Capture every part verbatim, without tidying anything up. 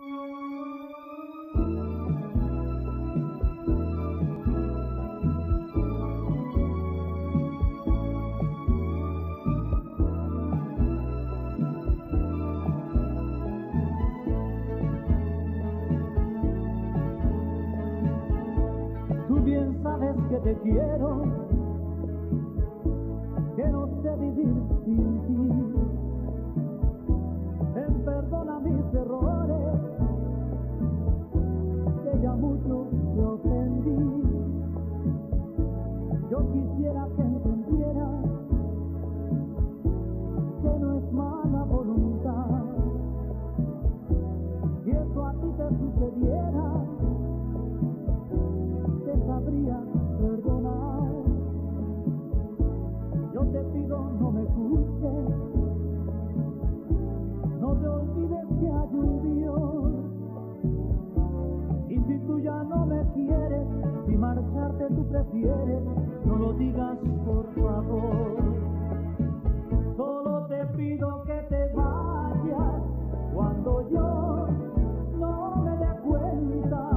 Tú bien sabes que te quiero, que no sé vivir sin ti. Ven, perdona mis errores, que ya mucho te ofendí. Yo quisiera que entendieras que no es mala voluntad. Si eso a ti te sucediera, te sabría perdonar. Yo te pido no me juzgues, no te olvides que hay un Dios. Y si tú ya no me quieres, si marcharte tú prefieres, no lo digas por favor. Solo te pido que te vayas cuando yo no me dé cuenta.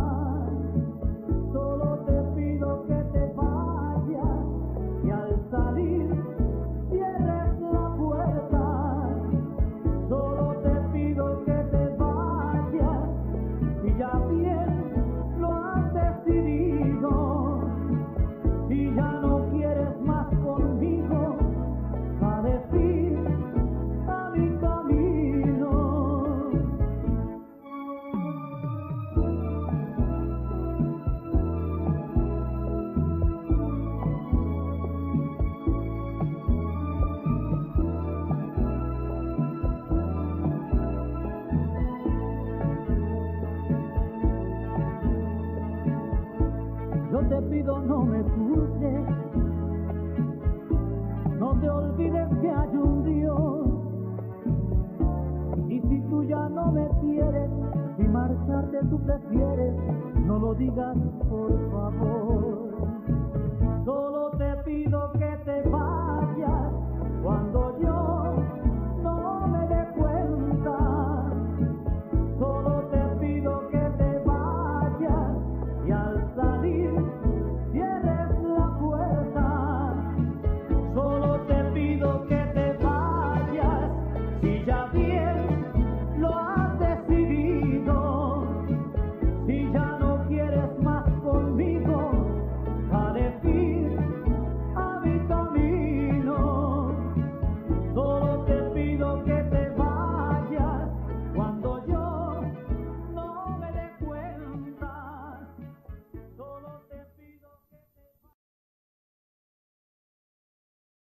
Solo te pido que te vayas y al salir cierres la puerta. Solo te pido que te vayas y ya bien lo has decidido. Si ya no quieres más conmigo, a decir a mi camino. Yo te pido no me juzgues, no te olvides que hay un Dios. Y si tú ya no me quieres, si marcharte tú prefieres, no lo digas por favor. Solo te pido que te vayas